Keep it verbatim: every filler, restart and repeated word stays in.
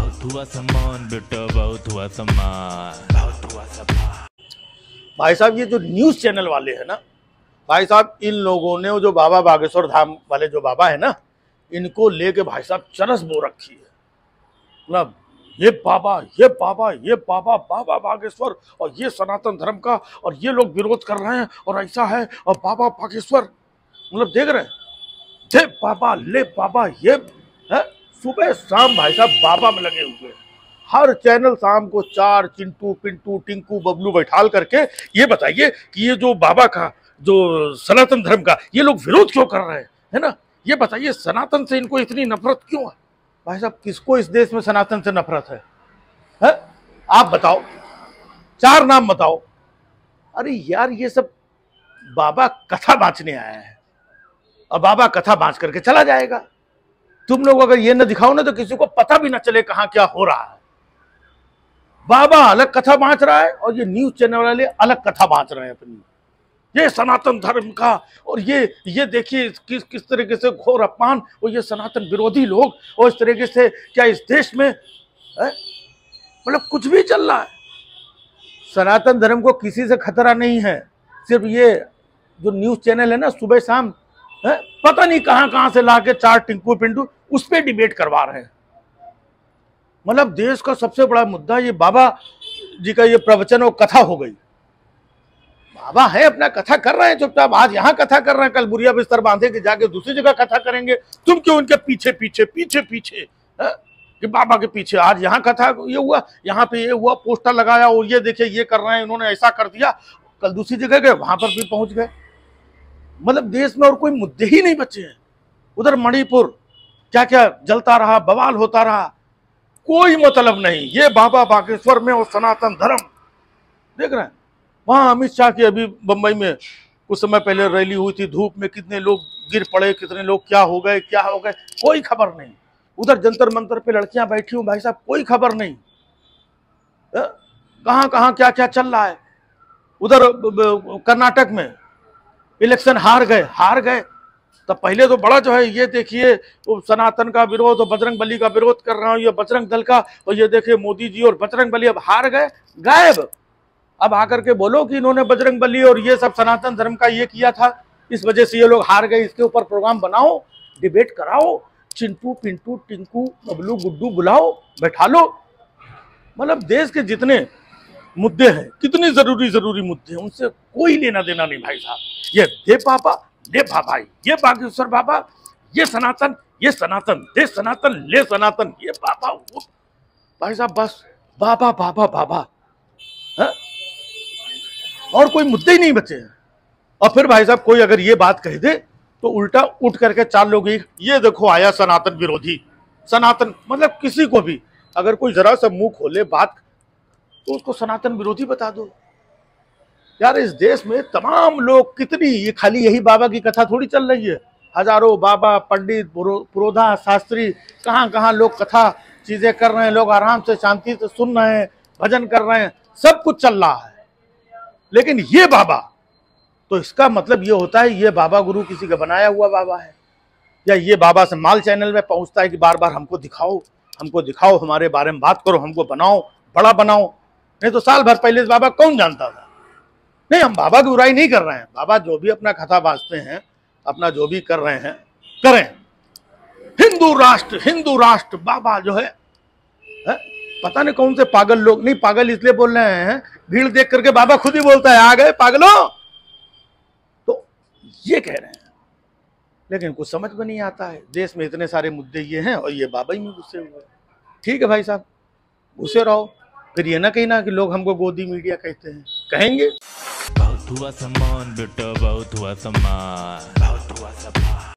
बहुत हुआ सम्मान बेटा, बहुत हुआ सम्मान, बहुत हुआ सम्मान। भाई साहब ये जो न्यूज चैनल वाले हैं ना भाई साहब, इन लोगों ने वो जो बाबा बागेश्वर धाम वाले जो बाबा है ना, इनको लेके भाई साहब चरस बो रखी है। मतलब ये बाबा ये बाबा ये बाबा बाबा बागेश्वर और ये सनातन धर्म का, और ये लोग विरोध कर रहे हैं और ऐसा है, और बाबा बागेश्वर मतलब देख रहे हैं, दे बाबा ले बाबा ये है। सुबह शाम भाई साहब बाबा में लगे हुए, हर चैनल शाम को चार चिंटू पिंटू टिंकू बबलू बैठाल करके ये बताइए कि ये जो बाबा का जो सनातन धर्म का ये लोग विरोध क्यों कर रहे हैं, है ना। ये बताइए सनातन से इनको इतनी नफरत क्यों है। भाई साहब किसको इस देश में सनातन से नफरत है, है? आप बताओ, चार नाम बताओ। अरे यार ये सब बाबा कथा बांचने आया है और बाबा कथा बांच करके चला जाएगा। तुम लोग अगर ये न दिखाओ ना तो किसी को पता भी ना चले कहां क्या हो रहा है। बाबा अलग कथा बांच रहा है और ये न्यूज चैनल वाले अलग कथा बांच रहे हैं अपनी, ये सनातन धर्म का, और ये ये देखिए किस किस तरीके से घोर अपमान, और ये सनातन विरोधी लोग, और इस तरीके से क्या इस देश में मतलब कुछ भी चल रहा है। सनातन धर्म को किसी से खतरा नहीं है, सिर्फ ये जो न्यूज चैनल है ना सुबह शाम है, पता नहीं कहां कहां से लाके चार टिंकू पिंटू उस पर डिबेट करवा रहे हैं। मतलब देश का सबसे बड़ा मुद्दा ये बाबा जी का ये प्रवचन और कथा हो गई। बाबा है अपना कथा कर रहे हैं चुपचाप, आज यहाँ कथा कर रहे हैं, कल बुरिया बिस्तर बांधे के जाके दूसरी जगह कथा करेंगे। तुम क्यों उनके पीछे पीछे पीछे पीछे है? कि बाबा के पीछे आज यहाँ कथा ये हुआ, यहाँ पे ये हुआ, पोस्टर लगाया, और ये देखिए ये कर रहे हैं, इन्होंने ऐसा कर दिया, कल दूसरी जगह गए वहां पर भी पहुंच गए। मतलब देश में और कोई मुद्दे ही नहीं बचे हैं। उधर मणिपुर क्या क्या जलता रहा, बवाल होता रहा, कोई मतलब नहीं। ये बाबा बागेश्वर में और सनातन धर्म देख रहे हैं। वहां अमित शाह की अभी बंबई में कुछ समय पहले रैली हुई थी, धूप में कितने लोग गिर पड़े, कितने लोग क्या हो गए क्या हो गए, कोई खबर नहीं। उधर जंतर मंतर पे लड़कियां बैठी हूं भाई साहब, कोई खबर नहीं। कहां कहां क्या क्या चल रहा है। उधर कर्नाटक में इलेक्शन हार गए हार गए तब पहले तो बड़ा जो है ये देखिए वो सनातन का विरोध और बजरंग बली का विरोध कर रहा हूं, ये बजरंग दल का, और ये देखिए मोदी जी और बजरंग बली, अब हार गए गायब। अब आकर के बोलो कि इन्होंने बजरंग बली और ये सब सनातन धर्म का ये किया था, इस वजह से ये लोग हार गए। इसके ऊपर प्रोग्राम बनाओ, डिबेट कराओ, चिंटू पिंटू टिंकू बबलू गुड्डू बुलाओ, बैठा लो। मतलब देश के जितने मुद्दे हैं, कितने जरूरी जरूरी मुद्दे हैं, उनसे कोई लेना देना नहीं भाई साहब। ये दे बाबा दे बाबा, ये बागेश्वर बाबा, ये सनातन ये सनातन, दे सनातन ले सनातन, ये बाबा वो भाई साहब, बस बाबा बाबा बाबा है? और कोई मुद्दे ही नहीं बचे हैं। और फिर भाई साहब कोई अगर ये बात कह दे तो उल्टा उठ करके चार लोग ये देखो आया सनातन विरोधी, सनातन मतलब किसी को भी अगर कोई जरा सा मुंह खोले बात तो उसको सनातन विरोधी बता दो। यार इस देश में तमाम लोग कितनी, ये खाली यही बाबा की कथा थोड़ी चल रही है, हजारों बाबा पंडित पुरोधा शास्त्री कहाँ कहाँ लोग कथा चीजें कर रहे हैं, लोग आराम से शांति से सुन रहे हैं, भजन कर रहे हैं, सब कुछ चल रहा है। लेकिन ये बाबा तो इसका मतलब ये होता है ये बाबा गुरु किसी का बनाया हुआ बाबा है, या ये बाबा से माल चैनल में पहुंचता है कि बार बार हमको दिखाओ हमको दिखाओ हमारे बारे में बात करो, हमको बनाओ, बड़ा बनाओ। नहीं तो साल भर पहले इस बाबा कौन जानता था। नहीं, हम बाबा की बुराई नहीं कर रहे हैं, बाबा जो भी अपना कथा बांचते हैं, अपना जो भी कर रहे हैं करें। हिंदू राष्ट्र हिंदू राष्ट्र बाबा जो है, है? पता नहीं कौन से पागल लोग, नहीं पागल इसलिए बोल रहे हैं, भीड़ देख करके बाबा खुद ही बोलता है आ गए पागलों, तो ये कह रहे हैं। लेकिन कुछ समझ में नहीं आता है, देश में इतने सारे मुद्दे ये हैं और ये बाबा ही में गुस्से हुए। ठीक है भाई साहब, गुस्से रहो, फिर ये ना कहना कि लोग हमको गोदी मीडिया कहते हैं, कहेंगे। बहुत हुआ सम्मान बेटा, बहुत हुआ सम्मान, बहुत हुआ सम्मान।